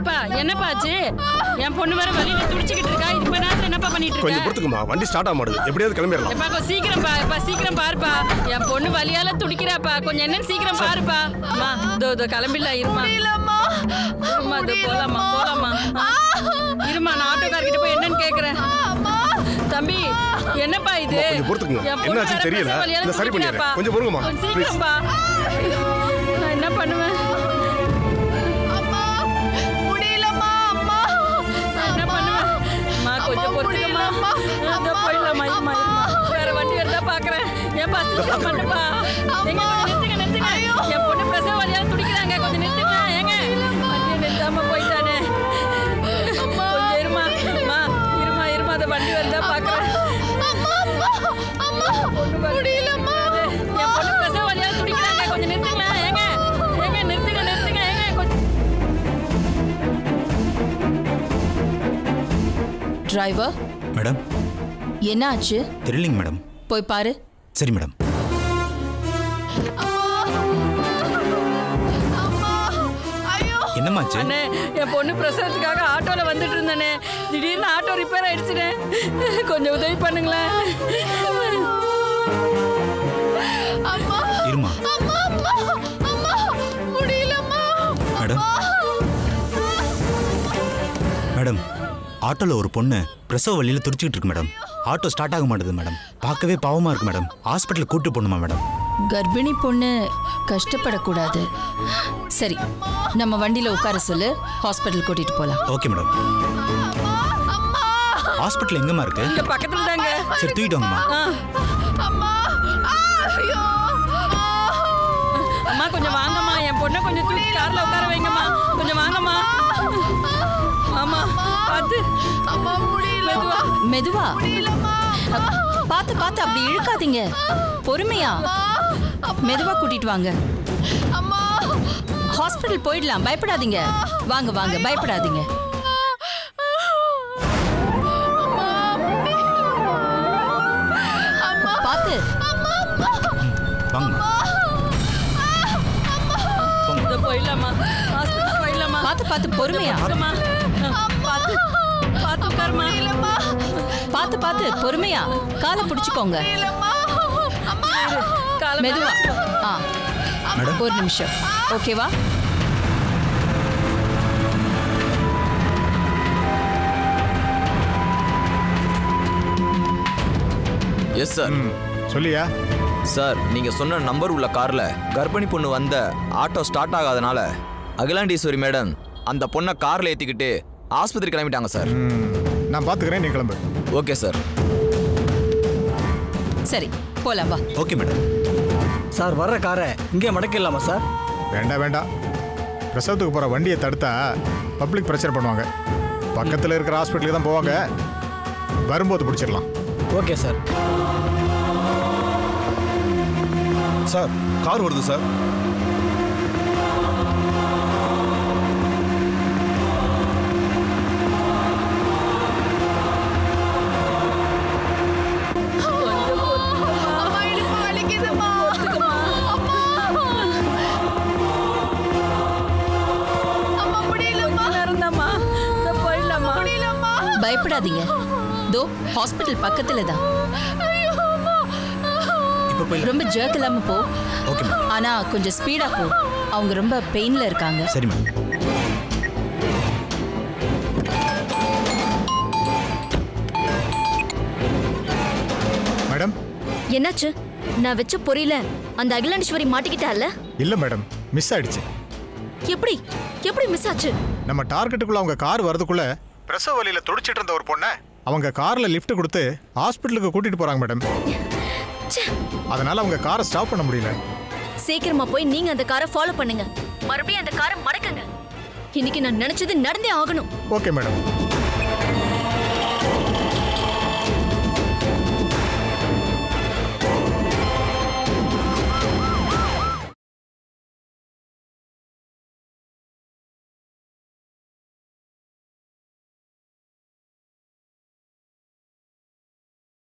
ஏப்பா என்னப்பா ஆச்சு? என் பொண்ணு வேற வலியில துடிச்சிட்டு இருக்கா. இப்ப நான் என்னப்பா பண்ணிட்டு இருக்கேன்? கொஞ்சம் பொறுத்துக்குமா, வண்டி ஸ்டார்ட் ஆக மாட்டேங்குது. எப்படியாவது கிளம்பிடலாம். ஏப்பா சீக்கிரம் பாருப்பா. என் பொண்ணு வலியால துடிக்கிறாப்பா. கொஞ்சம் என்னன்னு சீக்கிரம் பாருப்பா. அம்மா இதோ கிளம்பிடலாம். இருமா அம்மா இதோ போலாமா. இருமா, நான் ஆட்டோக்காரர்கிட்ட போய் என்னன்னு கேக்குறேன். தம்பி என்னப்பா இது? கொஞ்சம் பொறுத்துக்குங்க, என்னாச்சு தெரியல. இல்ல சரி பண்ணிடுறேன், கொஞ்சம் பொறுங்கம்மா. சீக்கிரம்பா. நான் என்ன பண்ணுவேன்? கொஞ்சம் பொறுத்துக்கம்மா. போயிடலாமா? வேற வண்டி வருதா பாக்குறேன். ஏன்பா சீக்கிரம் பண்ணுப்பா. எங்க நிறுத்துங்க. என் பொண்ணு பிரசவ வலியால துடிக்கிறாங்க. கொஞ்சம் நிறுத்துங்க. ஏங்க வண்டியை நிறுத்தாம போயிட்டானே. கொஞ்சம் இருமா. அந்த வண்டி வருதா பாக்குறேன். என் பொண்ணு பிரசவ வலியால துடிக்கிறாங்க. கொஞ்சம் நிறுத்துங்க. ஏங்க நிறுத்துங்க. டிரைவர் மேடம், என்ன ஆச்சு? தெரியலங்க மேடம். போய் பாரு. சரி மேடம். என்னமாச்சு? அண்ணே, என் பொண்ணு பிரசவத்துக்காக ஆட்டோல வந்துட்டு இருந்தேனே, திடீர்னு ஆட்டோ ரிப்பேர் ஆயிடுச்சுனே. கொஞ்சம் உதவி பண்ணுங்களேன். இருமா மேடம். மேடம், ஆட்டோல ஒரு பொண்ணு பிரசவ வலியில துடிச்சிட்டு இருக்கு மேடம். ஆட்டோ ஸ்டார்ட் ஆக மாட்டேது மேடம். பார்க்கவே பாவமா இருக்கு மேடம். ஹாஸ்பிட்டல் கூட்டு போகணுமா மேடம்? கர்ப்பிணி பொண்ணு கஷ்டப்படக்கூடாது. சரி, நம்ம வண்டியில உட்கார சொல்லு, ஹாஸ்பிட்டல் கூட்டிட்டு போலாம். Okay madam. ஹாஸ்பிட்டல் எங்கம்மா இருக்கு? இங்க பக்கத்துல தாங்க. சரி, தூக்கிட்டு வாங்கம்மா. அம்மா கொஞ்சம் வாங்கம்மா. என் பொண்ணை கொஞ்சம் தூக்கி கார்ல உட்கார வைங்கம்மா. கொஞ்சம் வாங்கம்மா. ஆமா பாத்து. அம்மா முடியல. மெதுவா. பாத்து அப்படி இழுக்காதீங்க. பொறுமையா மெதுவா கூட்டிட்டு வாங்க. ஹாஸ்பிட்டல் போயிடலாம், பயப்படாதீங்க. வாங்க பயப்படாதீங்க. பாத்து வாங்க. போயிடலாமா? ஹாஸ்பிட்டல் போயிடலாமா? பாத்து பொறுமையா. பாத்து உட்காருமா. பாத்து பொறுமையா. காலை பிடிச்சுக்கோங்க. மெதுவா. ஒரு நிமிஷம். ஓகேவா? Yes sir. சொல்லியா சார், நீங்க சொன்ன நம்பர் உள்ள கார்ல கர்ப்பிணி பொண்ணு வந்த ஆட்டோ ஸ்டார்ட் ஆகாதனால அகிலாண்டீஸ்வரி மேடம் அந்த பொண்ணை கார்ல ஏத்திக்கிட்டு ஆஸ்பத்திரி கிளம்பிட்டாங்க சார். நான் பாத்துக்கிறேன், நீ கிளம்பு. Okay sir. சரி, போலாம் வா. Okay madam. சார், வர்ற காரை இங்கே மடக்கிடலாமா சார்? வேண்டாம். பிரசவத்துக்கு போற வண்டியை தடுத்தா பப்ளிக் பிரச்சனை பண்ணுவாங்க. பக்கத்தில் இருக்கிற ஹாஸ்பிட்டலுக்கு தான் போவாங்க. வரும்போது பிடிச்சிடலாம். Okay sir. சார், கார் வருது சார். பயப்படாதீங்க. தோ ஹாஸ்பிட்டல் பக்கத்துல தான். ரொம்ப ஜர்க் இல்லாம போ. Okay ma'am. ஆனா கொஞ்சம் ஸ்பீடா போ. அவங்க ரொம்ப பெயின்ல இருக்காங்க. சரி மேம். மேடம், என்னாச்சு? நான் வெச்ச பொரியல அந்த அகிலாண்டீஸ்வரி மாட்டிக்கிட்டால? இல்ல மேடம், மிஸ் ஆயிடுச்சு. எப்படி மிஸ் ஆச்சு? நம்ம டார்கெட்டுக்குள்ள அவங்க கார் வரதுக்குள்ள பிரசவ வலியில துடிச்சிட்டு இருந்த ஒரு பொண்ணை அவங்க கார்ல லிஃப்ட் கொடுத்து ஹாஸ்பிட்டலுக்கு கூட்டிட்டு போறாங்க மேடம். அதனால அவங்க காரை ஸ்டாப் பண்ண முடியல. சீக்கிரமா போய் நீங்க அந்த காரை ஃபாலோ பண்ணுங்க. மறுபடியும் அந்த காரை மடக்குங்க. இன்னைக்கு நான் நினைச்சது நடந்தே ஆகணும். Okay madam.